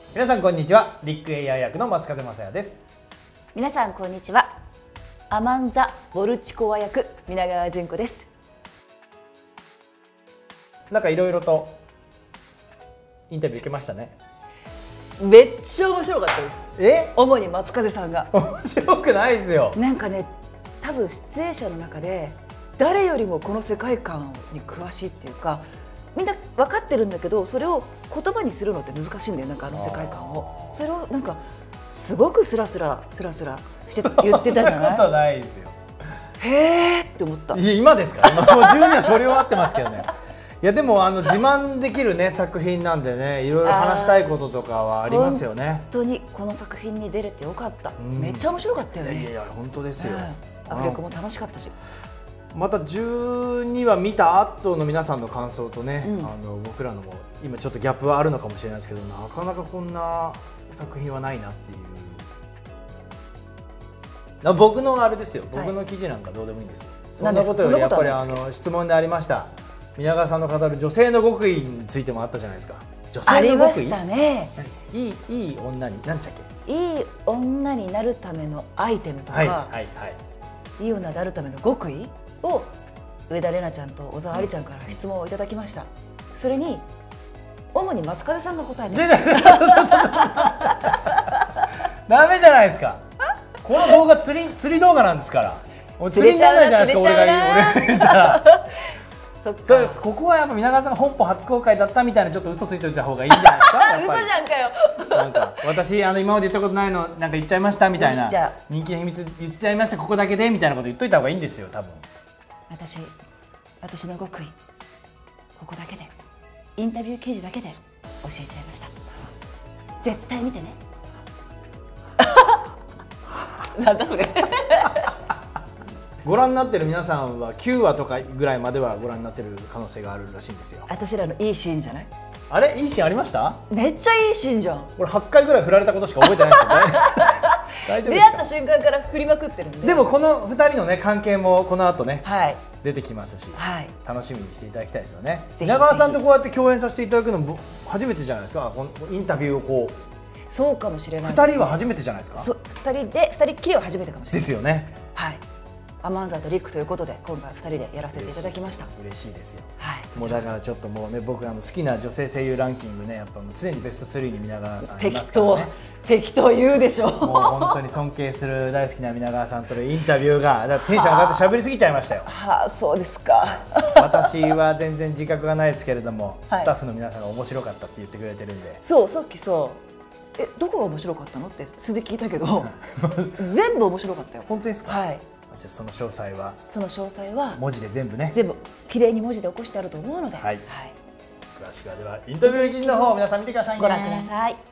皆さんこんにちは。リック AI 役の松風雅也です。 皆さんこんにちは。アマンザ・ボルチコワ役皆川純子です。 なんかいろいろとインタビュー受けましたね。 めっちゃ面白かったです。 え？ 主に松風さんが面白くないですよ。 なんかね、多分出演者の中で誰よりもこの世界観に詳しいっていうか、みんな分かってるんだけど、それを言葉にするのって難しいんだよ。なんかあの世界観を、それをなんかすごくスラスラして言ってたじゃない。 そんなことないですよ。 へーって思った。 いや今ですか。もう12話撮り終わってますけどね。いやでも自慢できるね作品なんでね、いろいろ話したいこととかはありますよね。 本当にこの作品に出れてよかった。めっちゃ面白かったよね。 いや本当ですよ。 アフレコも楽しかったし。 また12話見た後の皆さんの感想とね、僕らのも今ちょっとギャップはあるのかもしれないですけど、なかなかこんな作品はないなっていう。僕のあれですよ、僕の記事なんかどうでもいいんですよ。そんなことよりやっぱり質問でありました皆川さんの語る女性の極意についてもあったじゃないですか。女性の極意。ありましたね。いい女に何でしたっけ？ いい女になるためのアイテムとか、いい女になるための極意を上田玲奈ちゃんと小沢ありちゃんから質問をいただきました。それに主に松風さんが答えてる。 ダメじゃないですか。この動画釣り動画なんですから。釣りにならないじゃないですか。俺が言ったら。そうです。ここはやっぱ皆川さんが本邦初公開だったみたいなちょっと嘘ついておいた方がいいんじゃないですか。 嘘じゃんかよ。 なんか私今まで言ったことないのなんか言っちゃいましたみたいな、人気の秘密言っちゃいましたここだけでみたいなこと言っといた方がいいんですよ多分。私の極意ここだけで、インタビュー記事だけで教えちゃいました。絶対見てね。なんだそれ。ご覧になってる皆さんは9話とかぐらいまではご覧になってる可能性があるらしいんですよ。私らのいいシーンじゃない？あれいいシーンありました？めっちゃいいシーンじゃん。これ8回ぐらい振られたことしか覚えてないですよね。大丈夫ですか？出会った瞬間から振りまくってるんで。でもこの2人のね関係もこの後ね、出てきますし、楽しみにしていただきたいですよね。皆川さんとこうやって共演させていただくの初めてじゃないですか。このインタビューをこう。そうかもしれない。2人は初めてじゃないですか。2人っきりは初めてかもしれない。ですよね。はい。アマンザとリックということで今回2人でやらせていただきました。嬉しいですよ。もうだからちょっともうね、僕好きな女性声優ランキングね、やっぱ常にベスト3に皆川さんいますからね。適当言うでしょ。もう本当に尊敬する大好きな皆川さんとのインタビューがテンション上がって喋りすぎちゃいましたよ。はあ、そうですか。私は全然自覚がないですけれども、スタッフの皆さんが面白かったって言ってくれてるんで。そう、さっきさ、どこが面白かったのって素で聞いたけど、全部面白かったよ。本当ですか？はい。じゃあその詳細は文字で全部綺麗に文字で起こしてあると思うので、詳しくはではインタビュー記事の方を皆さん見てくださいね。ご覧ください。